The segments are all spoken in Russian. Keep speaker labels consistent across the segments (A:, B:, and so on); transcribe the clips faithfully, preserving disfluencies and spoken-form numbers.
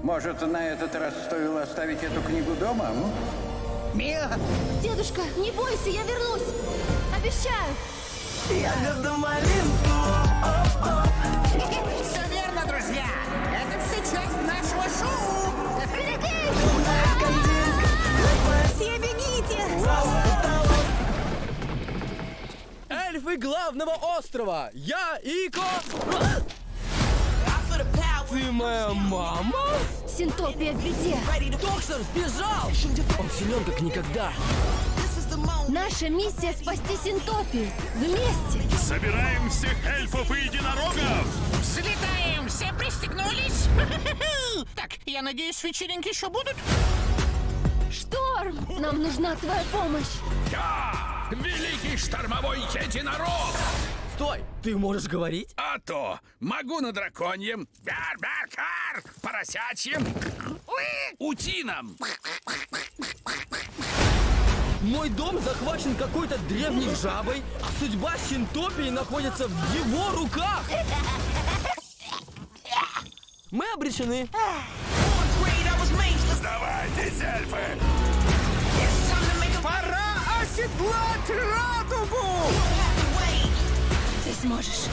A: Может, на этот раз стоило оставить эту книгу дома? м?
B: Мия!
C: Дедушка, не бойся, я вернусь. Обещаю.
D: Ягода малинку.
B: Все верно, друзья! Это все часть нашего шоу!
C: Все бегите!
E: Эльфы главного острова! Я Ико! Ты моя мама?
C: Синтопия в беде.
E: Токсер сбежал! Он силен как никогда.
C: Наша миссия — спасти Синтопию. Вместе.
F: Собираем всех эльфов и единорогов!
B: Взлетаем! Все пристегнулись? Так, я надеюсь, вечеринки еще будут?
C: Шторм, нам нужна твоя помощь.
F: Я великий штормовой единорог!
E: Стой! Ты можешь говорить?
F: А то могу на драконьем, бар-бар-кар, поросячьем, утином.
E: Мой дом захвачен какой-то древней жабой, а судьба Синтопии находится в его руках! Мы обречены.
F: Сдавайтесь, эльфы!
D: Пора оседлать радугу!
C: Ты сможешь.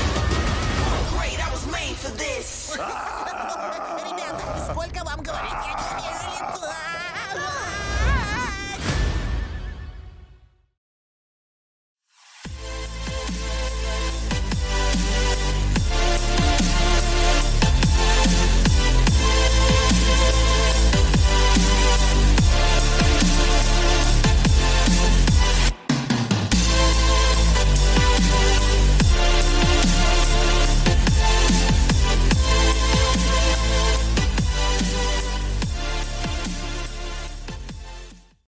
B: Ребята, сколько вам говорить? Я